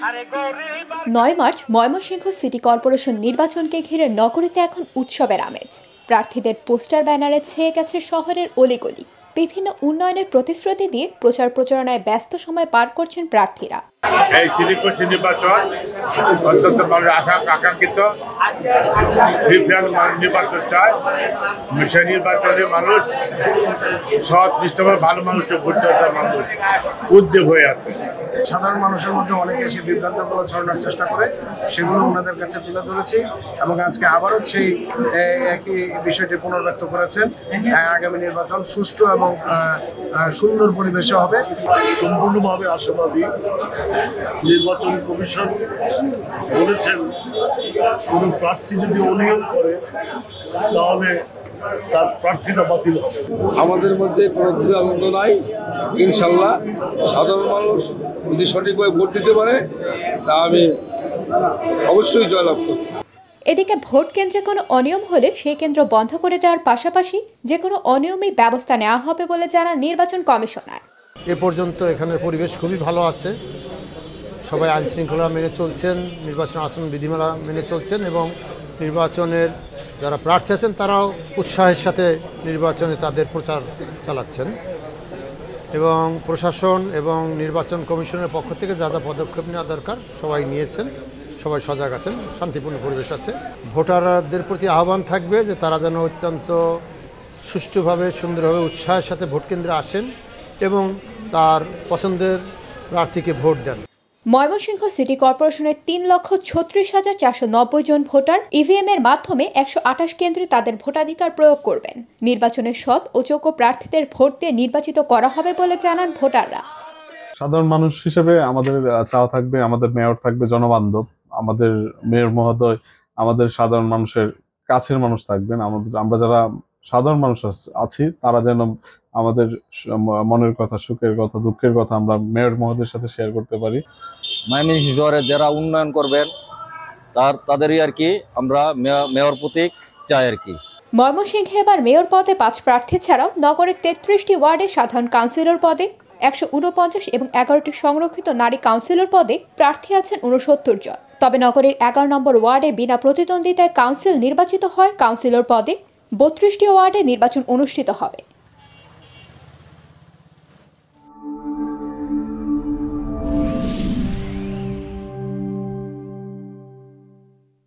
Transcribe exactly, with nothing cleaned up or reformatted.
নয় March Mymensingh city corporation নির্বাচনকে ঘিরে নগরীতে এখন উৎসবের আমেজ। প্রার্থীদের পোস্টার ব্যানারে ছেয়ে গেছে শহরের অলিগলি। বিভিন্ন উন্নয়নের প্রতিশ্রুতি দিয়ে প্রচার প্রচারণায় ব্যস্ত সময় পার করছেন প্রার্থীরা। এই সিটি কর্পোরেশন নির্বাচন অত্যন্ত মানুষের আশা আকাঙ্ক্ষিত নির্বাচন চায়। সেই নির্বাচনে মানুষ সৎ নিষ্ঠভাবে ভালো মানুষকে ভোট দেওয়ার মানুষ উদ্যোগ হয়ে আছে। সাধারণ মানুষের মধ্যে অনেকে এসে বিভ্রান্তগুলো ছড়ানোর চেষ্টা করে, সেগুলো ওনাদের কাছে তুলে ধরেছি এবং আজকে আবারও সেই একই বিষয়টি পুনর্ব্যক্ত করেছেন। আগামী নির্বাচন সুষ্ঠু এবং সুন্দর পরিবেশে হবে। সম্পূর্ণভাবে আশাবাদী। নির্বাচন কমিশন বলেছেন কোনো প্রার্থী যদি অনিয়ম করে তাহলে তার প্রার্থীটা বাতিল হবে। আমাদের মধ্যে কোনো দ্বিধাদ্বন্দ্ব নাই। ইনশাল্লাহ সাধারণ মানুষ যদি সঠিকভাবে ভোট দিতে পারে তা আমি অবশ্যই জয়লাভ করব। এদিকে ভোট কেন্দ্রে কোনো অনিয়ম হলে সেই কেন্দ্র বন্ধ করে দেওয়ার পাশাপাশি যে কোনো অনিয়মই ব্যবস্থা নেওয়া হবে বলে জানান নির্বাচন কমিশনার। এ পর্যন্ত এখানের পরিবেশ খুবই ভালো আছে, সবাই আইন শৃঙ্খলা মেনে চলছেন, নির্বাচন আচরণ বিধিমালা মেনে চলছেন এবং নির্বাচনের যারা প্রার্থী আছেন তারাও উৎসাহের সাথে নির্বাচনে তাদের প্রচার চালাচ্ছেন এবং প্রশাসন এবং নির্বাচন কমিশনের পক্ষ থেকে যা যা পদক্ষেপ নেওয়া দরকার সবাই নিয়েছেন, সবাই সজাগ আছেন, শান্তিপূর্ণ পরিবেশ আছে। ভোটারদের প্রতি আহ্বান থাকবে যে তারা যেন অত্যন্ত সুষ্ঠুভাবে সুন্দরভাবে উৎসাহের সাথে ভোট কেন্দ্রে আসেন এবং তার পছন্দের প্রার্থীকে ভোট দেন। ময়মনসিংহ সিটি কর্পোরেশনের তিন লক্ষ ছত্রিশ হাজার চারশো নব্বই জন ভোটার ইভিএম এর মাধ্যমে একশো আঠাশ কেন্দ্রে তাদের ভোটাধিকার প্রয়োগ করবেন। নির্বাচনের সৎ ও যোগ্য প্রার্থীদের ভোট দিয়ে নির্বাচিত করা হবে বলে জানান ভোটাররা। সাধারণ মানুষ হিসেবে আমাদের চাওয়া থাকবে, আমাদের মেয়র থাকবে জনবান্ধব, আমাদের মেয়র মহোদয় আমাদের সাধারণ মানুষের কাছের মানুষ থাকবেন। আমাদের আমরা যারা সাধারণ মানুষ আছি তারা যেন আমাদের মনের কথা, সুখের কথা, দুঃখের কথা আমরা মেয়র মহোদয়ের সাথে শেয়ার করতে পারি। ময়মনসিংহ শহরে যারা উন্নয়ন করবেন তার তাদেরই আর কি আমরা মেয়র প্রতীক চাই আর কি। ময়মনসিংহে এবার মেয়র পদে পাঁচ প্রার্থী ছাড়াও নগরের তেত্রিশটি ওয়ার্ডে সাধারণ কাউন্সিলর পদে একশো উনপঞ্চাশ এবং এগারোটি সংরক্ষিত নারী কাউন্সিলর পদে প্রার্থী আছেন উনসত্তর জন। তবে নগরের এগারো নম্বর ওয়ার্ডে বিনা প্রতিদ্বন্দ্বিতায় কাউন্সিল নির্বাচিত হয় কাউন্সিলর পদে। বত্রিশটি ওয়ার্ডে নির্বাচন অনুষ্ঠিত হবে।